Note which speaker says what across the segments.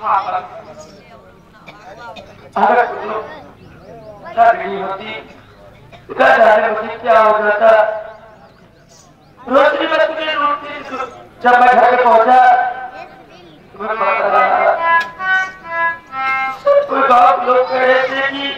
Speaker 1: अगर नहीं होती मुझे क्या हो जाता। रोशनी में तुझे ढूंढती, जब मैं घर पे पहुंचा कोई गाँव लोग कह रहे थे कि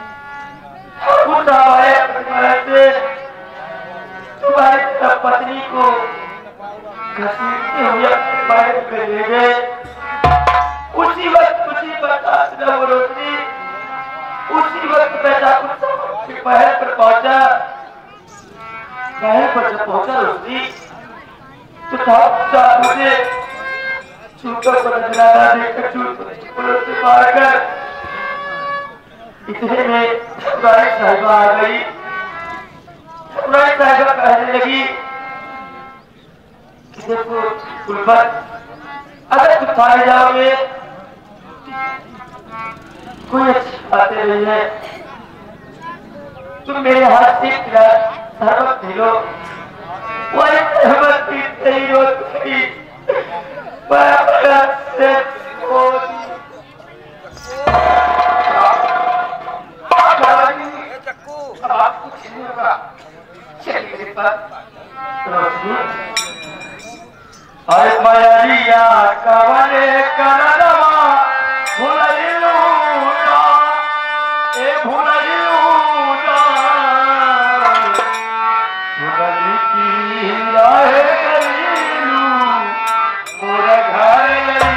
Speaker 1: तुम्हारी पत्नी को घसीटते हुए बाहर पे ले गए। उसी वक्त रोशनी उसी वक्त मैं जाकर पहर पर पहुंचा। पहर पर जब पहुंचा रोशनी तो मुझे छूकर को नजराना देखकर छूट से मारकर इतने में पुरानी साहिबा आ गई। पुरानी साहिबा कहने लगी कि देखो गुलबत, अगर तुम थाने जाओगे कोई अच्छी बातें नहीं है, तुम मेरे हाथ से शरबत पी लो। वही शरबत पीते ही रोती आप कुछ नहीं होगा। चलिए अरे मयरिया कवले करनवा भुलइलूना ए भुलइलूना भुलई की राहे करीलू मोर घर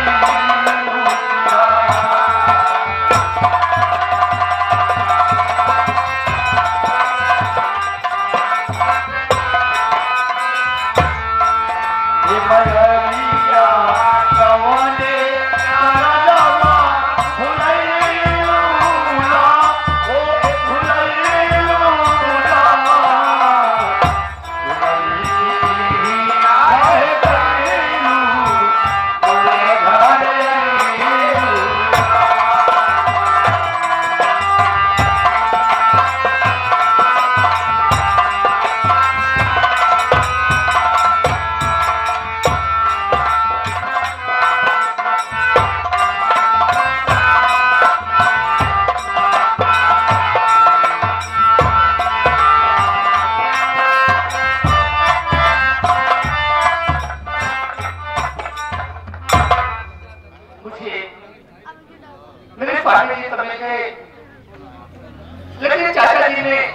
Speaker 1: लेकिन चाचा जी ने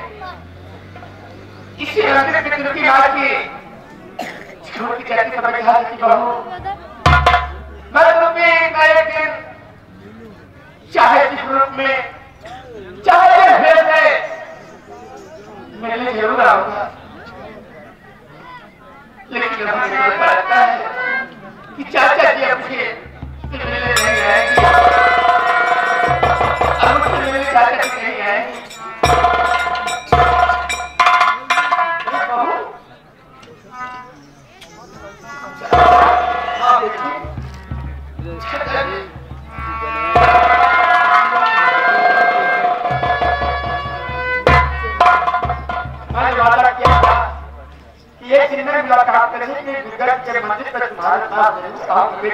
Speaker 1: किसी मंदिर में तुर्की मार के छोड़ के जाती समय कहा कि बहू मैं तुम्हें एक दिन चाहे जिस रूप में चाहे भेद में मिलने जरूर आऊंगा। लेकिन मुझे लगता है कि चाचा जी अब मुझे मिलने नहीं आएंगे। चाचा जी नहीं आएंगे। मैंने वादा किया था कि एक दिन में मुलाकात करेंगे के मंदिर पर तुम्हारे साथ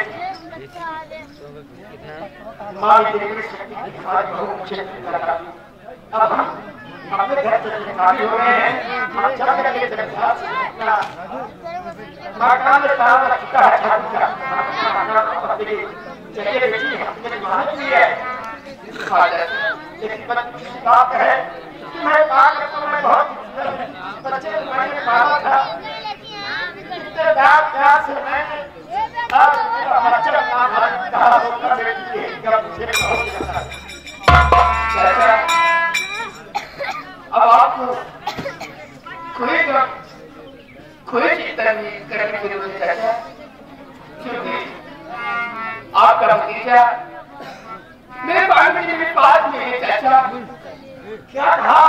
Speaker 1: माँ देखने शक्ति दिखाई मुझे अब हम अपने घर से निकाली हो रहे हैं। हम चल करके मकान में ताला चुका है छाती का चलिए बेटी हमने मेहनत की है लेकिन बात है कि मैं बात करता हूँ। मैं बहुत बच्चे मैंने पाला था इतने प्यार से मैंने बच्चा कहा होगा बेटी अब आपको कोई चिंता नहीं करने की जरूरत है चाचा, क्योंकि आपका भतीजा मेरे पास में बात में है। चाचा क्या कहा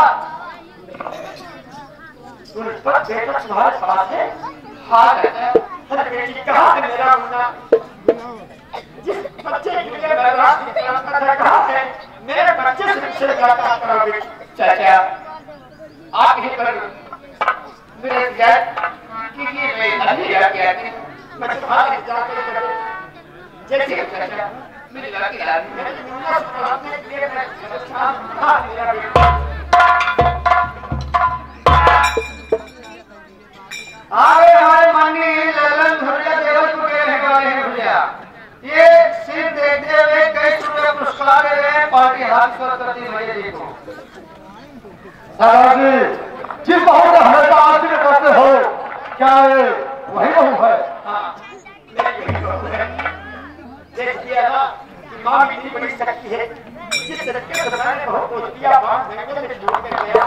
Speaker 1: बेटा तुम्हारे पास है? हाँ चाचा। बेटी कहा है मेरा मुन्ना? जिस बच्चे के लिए कहा है मेरे बच्चे से करोगे। चाचा आप ही पर मेरे क्योंकि मैं अभी जाके आती मैं तुम्हारे जाकर जैसे चाचा मेरी लड़की रानी है मेरा बेटा आगे हमारे माननीय ललन भैया देवलपुर के रहने वाले हैं भैया। ये सिर्फ देखते हुए कई रुपये पुरस्कार दे रहे हैं पार्टी हाथ करती भैया जी को।
Speaker 2: दादाजी जिस बहू का हमेशा आरती करते हो क्या ये वही बहू है?
Speaker 1: हाँ मेरी वही बहू है। देखिए ना माँ भी नहीं बड़ी सकती है जिस लड़के को बनाने बहू को दिया बात महंगे में जोड़ के गया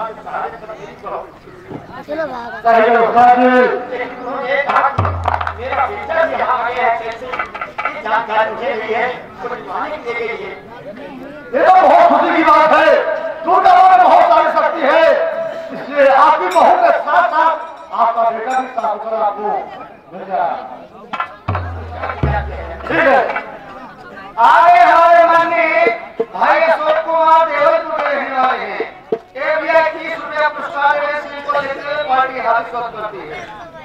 Speaker 2: चलो दादाजी
Speaker 1: उन्होंने कहा कि मेरा बेटा भी यहाँ आ गया है कैसे ये जानकारी मुझे नहीं है कोई माने दे गई है।
Speaker 2: ये तो बहुत खुशी की बात है। दुर्गा माँ में बहुत सारी शक्ति है इसलिए आपकी बहू के साथ साथ आपका बेटा भी साथ होकर आपको मिल जाए। ठीक है
Speaker 1: आगे हमारे माननीय भाई अशोक कुमार देवलपुर के रहने वाले हैं। ये भैया 30 रुपया पुरस्कार है श्री को लेते हुए पार्टी हाथ करती है।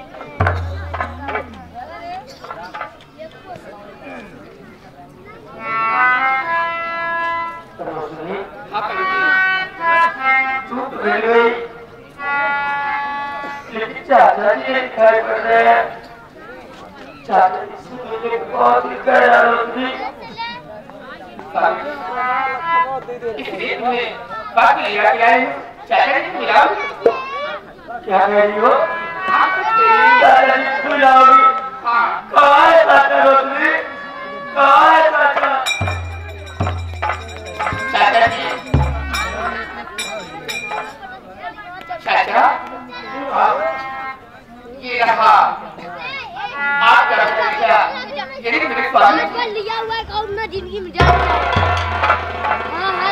Speaker 1: चूक मिल गई लेकिन चाचा जी दिखाई पड़ रहे हैं। चाचा जी से मुझे बहुत दिक्कत आ रही इसलिए तुम्हें बात मिलेगा क्या है चाचा जी मिलाओ क्या कह रही हो चाचा जी मिलाओगी। हाँ कहाँ है चाचा रोशनी कहाँ है चाचा चाचा जी चाचा ये रहा आपका बेटा यही मेरे पास
Speaker 3: लिया हुआ है अकाउंट में जिंदगी में जाए। हाँ हाँ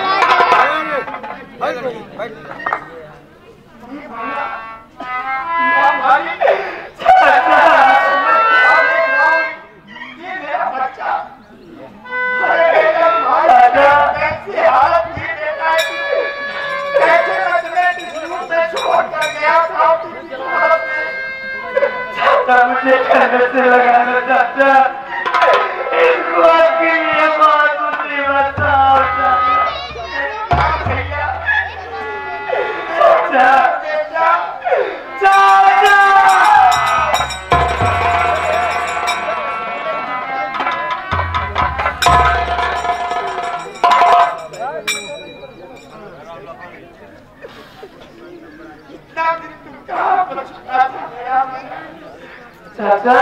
Speaker 1: ये मेरा बच्चा अरे बेटा कैसे हालत ये बेटा है कैसे मैं तुम्हें टिश्यू में छोड़ कर गया था चाचा मुझे कहने से लगाना चाचा इसको आपके लिए बात मुझे बताओ भैया चाचा चाचा इतना दिन तुम कहाँ पर छुपा था मेरा चाचा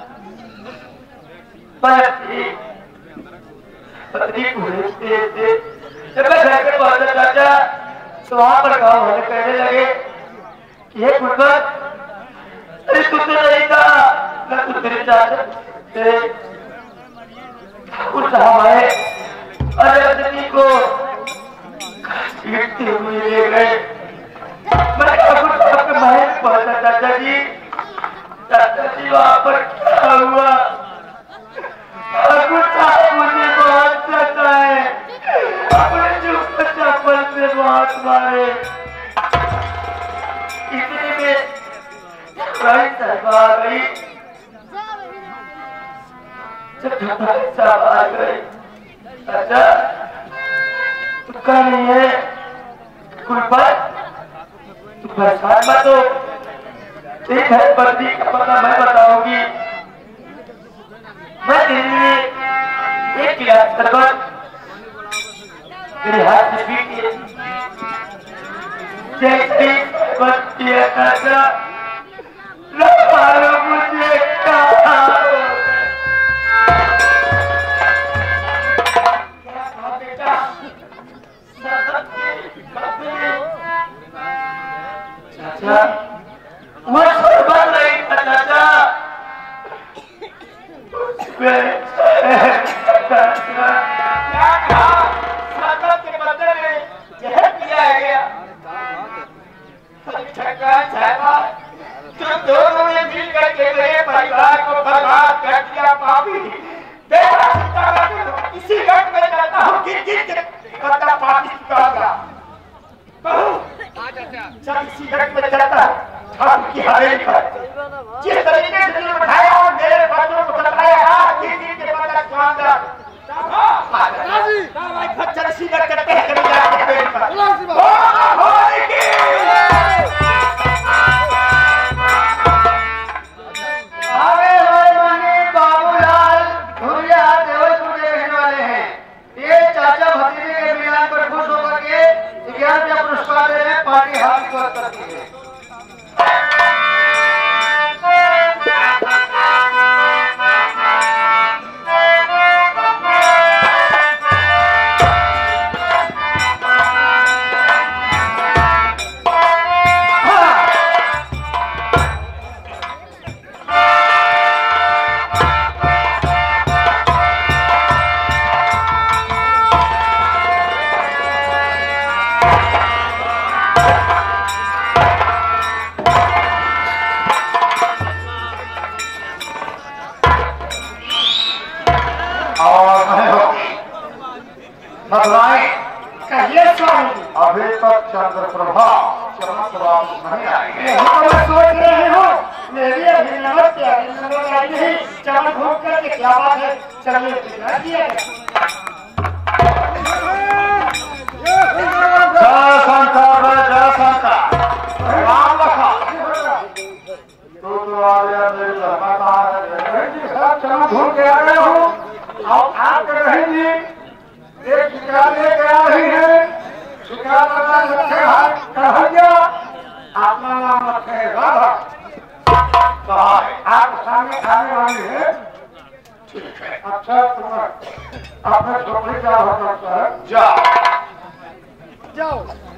Speaker 1: पत्नी पूरे थे जब मैं घर पे पहुंचा चाचा तो वहां पर गाँव वाले कहने लगे कि ये गुरबत अरे तू तो नहीं था न तू तेरे चाचा तेरे ठाकुर साहब आए अरे पत्नी को पीटते हुए ले गए। मैं ठाकुर साहब के महल पहुंचा चाचा जी वहां पर क्या हुआ ठाकुर साहब मुझे बहुत सताए अपने जूते चप्पल से बहुत मारे इतने में भाई साहब आ गई जब भाई साहब आ गए अच्छा तुक्का नहीं है गुरबत तू परेशान मत हो एक है पति का पता मैं बताऊंगी। मैं तेरे लिए एक गिलास शरबत मेरे हाथ से पी के जैसे बच्चे चाचा न मारो मुझे कहा बेटा चाचा मैं शरबत नहीं था चाचा क्या कहा शरबत के बदले में जहर पिया गया। तुम दोनों ने मिल करके मेरे परिवार को बर्बाद कर दिया पापी। इसी गट में जाता हूँ गिर गिर के करता पापी चुकाऊंगा। जब इसी गट में जाता ठाकुर की हवेली पर जिस तरीके से तुमने उठाया और मेरे बच्चों को बताया गिर गिर के बदला चुकाऊंगा। भाई खच्चर सीधा करते हैं कभी जाके पेड़ पर।
Speaker 2: अरे भाई मनी बाबूलाल धुरिया देवलपुर के रहने वाले हैं। ये चाचा भतीजे के मिलान पर खुश होकर के 11 पुरस्कार दे रहे हैं। पार्टी हाथ की बात करती है। अभी तक चंद्रप्रभा चमत्कार नहीं आई है।
Speaker 1: मैं सोच रही हूँ मेरी अभी नमक आई नहीं चमक घूम करके क्या बात है। चलिए बिगड़ दिया
Speaker 2: जय शंकर जय शंकर राम लखा तो आया मेरे चमक घूम के आ गए हो और आप रही जी एक शिकार लेके आ रही है। शिकार रखे हाथ कहा अपना नाम रखे राधा कहा है। आप सामने आने वाली है। ठीक है अच्छा तुम्हारा अपने छोटे क्या हो सकता है। जाओ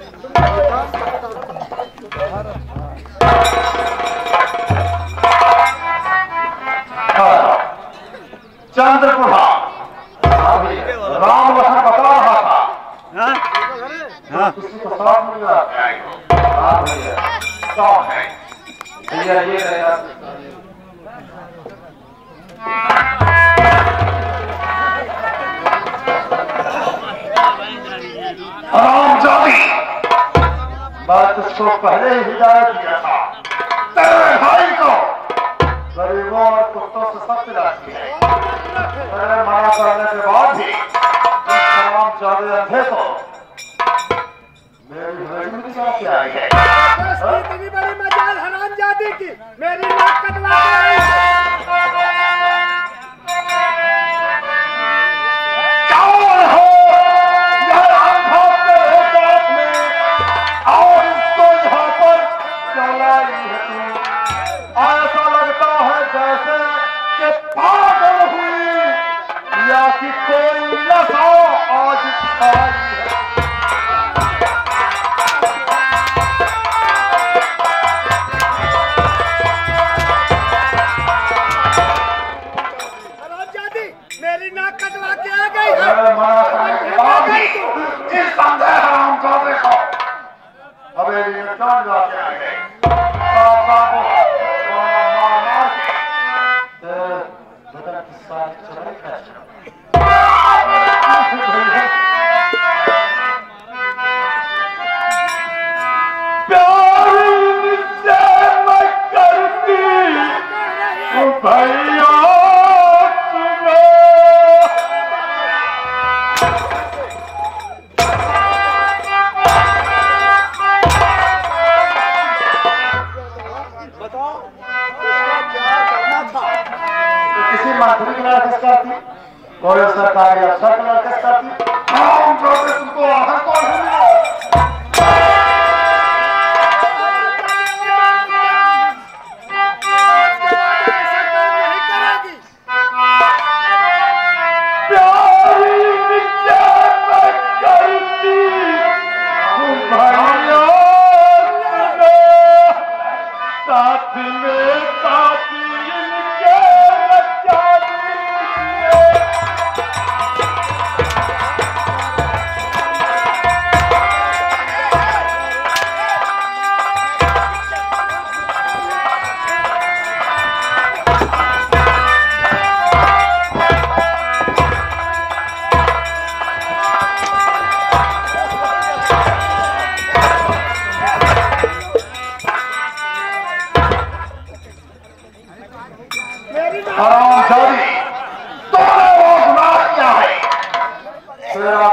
Speaker 2: चंद्रप्रभा राम लखन बता रहा था किसी को साथ मिल रहा कौन है भैया ये राम जाति मैं तुझको पहले ही हिदायत दिया था। तेरे भाई को गरीबों और कुत्तों से सख्त राखी है। मैंने मना करने के बाद भी तमाम जादे अंधे को मेरी हवेली क्या क्या है।
Speaker 1: इतनी बड़ी मजाल हरामजादी की मेरी नाक कटवा
Speaker 2: कौन हो यह अंधा तेरे साथ में और इसको यहाँ पर चलाई है तू। ऐसा लगता है जैसे कि पागल हुई या कि कोई नशा आज खाई है।
Speaker 1: मेरी नाक कटवा के आ गई है।
Speaker 2: मना करने के बाद भी इस अंधे हरामजादे को हवेली में कौन जाके आ गए। बाबू मार मार के बदन की सारी चढ़ाई कर भैया मंत्री किस करती कोई सरकारी अफसर किस करती तुमको आधार कौन है।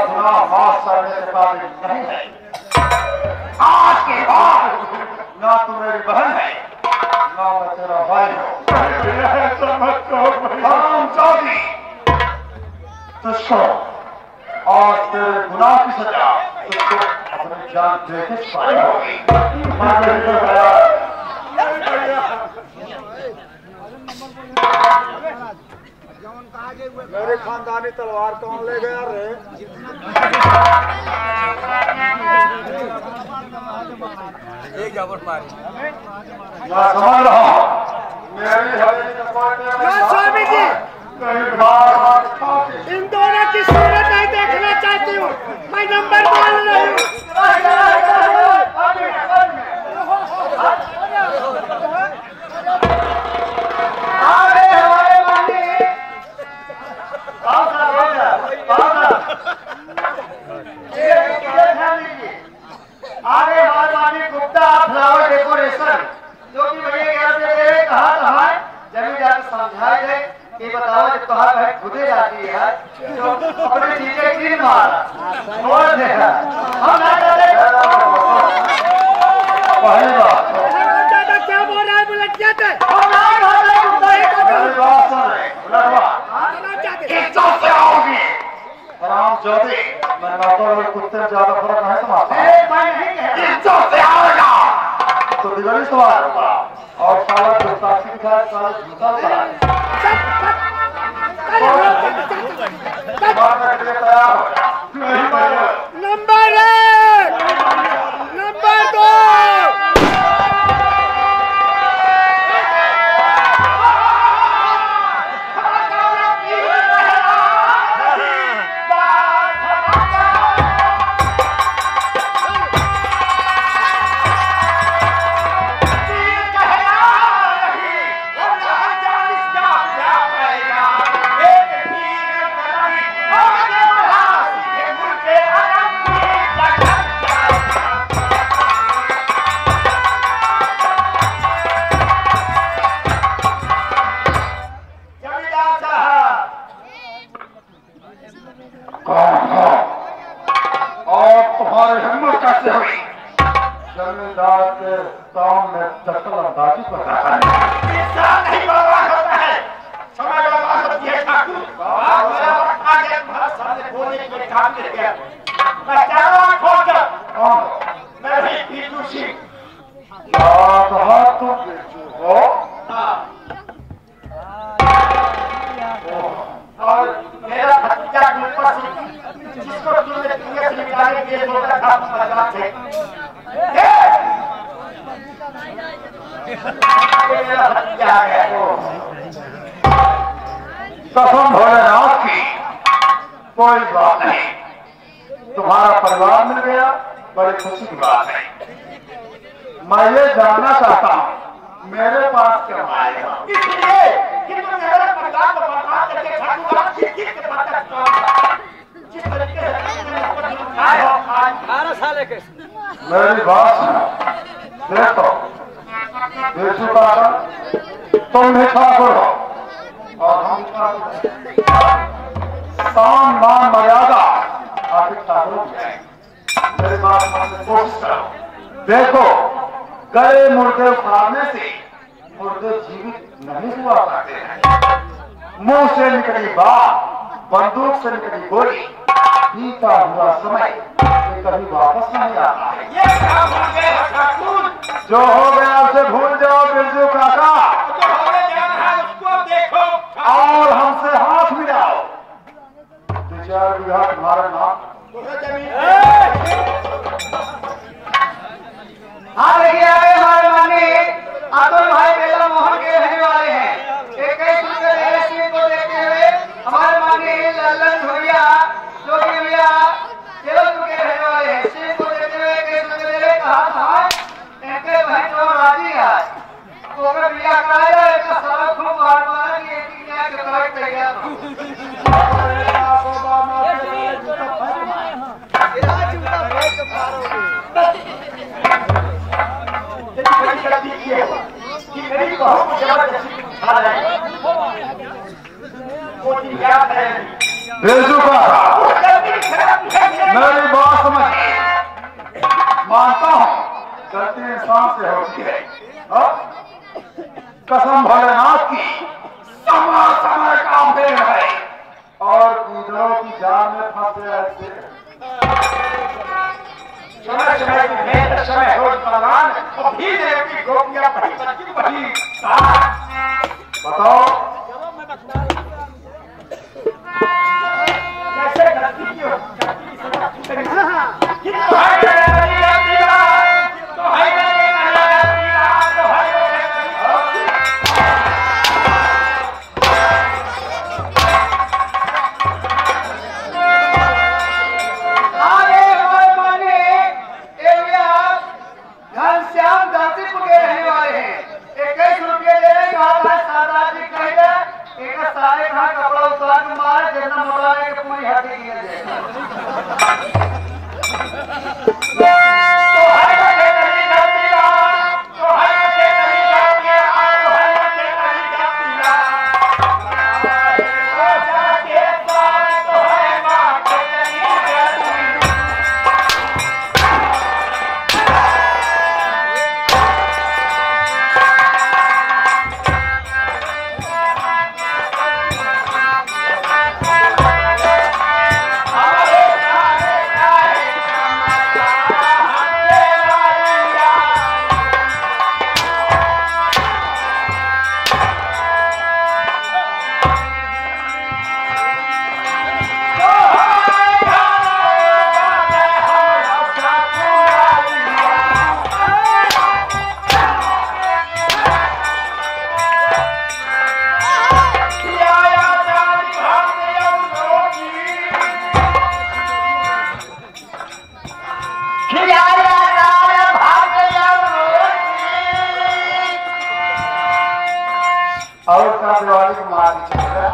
Speaker 2: गुना माफ करने के काबिल नहीं है। आज के बाद ना तू मेरी बहन है ना मैं तेरा भाई हूँ। हरामजादी, तुझको और तेरे गुनाह की सजा तुझको अपनी जान देके पाई होगी।
Speaker 4: मेरे खानदानी तलवार कौन ले गया रे? एक जबरदस्त मारी।
Speaker 2: मैं समझ रहा हूँ मेरी हवेली के कोने में
Speaker 4: स्वामी जी
Speaker 2: कहीं बार
Speaker 4: इन दोनों की सूरत नहीं देखना चाहती हूँ। मैं नंबर बोल रही हूँ।
Speaker 1: आगे हमारे मानी गुप्ता फ्लावर डेकोरेशन जो कि भैया कहा था जमीन जाकर समझाए गए कि बताओ जब तुम्हारा बहन खुदे जाती है तो अपनी चीजें क्यों मारा बोल दे हम ना करते।
Speaker 2: पहली बात
Speaker 4: दादा क्या बोल रहा है? बुलट जाते
Speaker 2: से आओगी हराम ज्योति। मैं नौकर और कुत्ते में ज्यादा फर्क नहीं समझता। से आएगा तो दिवाली सवार होगा और साला गुस्ताखी दिखाए साला झूठा तैयार हो जा।
Speaker 4: नंबर 1 नंबर 2
Speaker 2: जमींदार के सामने दखल अंदाजी पर
Speaker 1: नहीं बर्बाद होता है समय बर्बाद होती है ठाकुर। आगे सामने बोलने के लिए ठाकुर गया मैं चारों खोकर मैं भी पीटू सिंह
Speaker 2: कहा तुम बेचू हो
Speaker 1: और मेरा भतीजा गुलपर सिंह जिसको तुमने दुनिया से निकालने के लिए बोलता था बदला थे। मेरा भतीजा आ गया
Speaker 2: कसम भोलेनाथ की कोई बात नहीं। तुम्हारा परिवार मिल गया बड़ी खुशी की बात है। मैं ये जानना चाहता हूँ मेरे पास क्यों आए हो?
Speaker 1: इसलिए कि तुम मेरे परिवार को बर्बाद करके ठाकुर जिस तरीके से आए हो
Speaker 4: 18 साल के
Speaker 2: मेरी बात सुनो। देखो बेचू काका तुम भी ठाकुर हो और हम साम मान मर्यादा आखिर ठाकुर की है। मेरी बात मानने की कोशिश करो। देखो गए मुर्दे उखाड़ने से मुर्दे जीवित नहीं हुआ करते हैं। मुंह से निकली बात बंदूक से निकली गोली बीता हुआ समय ये कभी वापस नहीं आता है।
Speaker 1: ये क्या भूल गए हो ठाकुर?
Speaker 2: जो हो गया उसे भूल जाओ बिरजू काका
Speaker 1: जो होने जा रहा है उसको देखो
Speaker 2: और हमसे हाथ मिलाओ। 2-4 बीघा तुम्हारा नाम
Speaker 1: हाँ देखिए आगे हमारे माननीय अतुल भाई बेला मोहन के रहने वाले हैं। 21 रुपए दे रहे को देखते हुए हमारे माननीय लल्लन भैया जो कि भैया 13 रुपए के रहने वाले हैं। सिंह को देखते हुए 21 रुपए दे रहे कहा था इनके भाई तो राजी है तो मैं भैया कराया एक सारा खूब मार मारा कि एक दुनिया के तरफ तैयार कि
Speaker 2: होती है। कसम भोलेनाथ की समय समय का फेर है और कीड़ों की जाल में फंसे रहते
Speaker 1: समय समय की मेहनत समय रोज बलवान और भी देव की गोपियां बड़ी बच्ची बड़ी
Speaker 2: बताओ
Speaker 1: कैसे करती हो
Speaker 2: और का दिवाली को मार चुका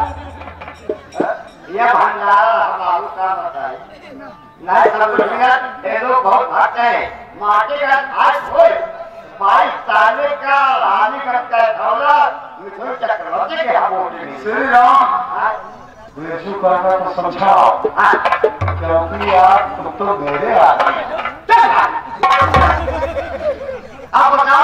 Speaker 1: यह भंडारा हमारू का बताए नहीं सब दुनिया ये लोग बहुत भक्त है माटी का आज होए 22 साल का रानी करता है धौला मिथुन चक्रवर्ती के हाथ में
Speaker 2: श्री राम बेचू करना तो समझाओ क्योंकि आप तो मेरे आदमी
Speaker 1: अब बताओ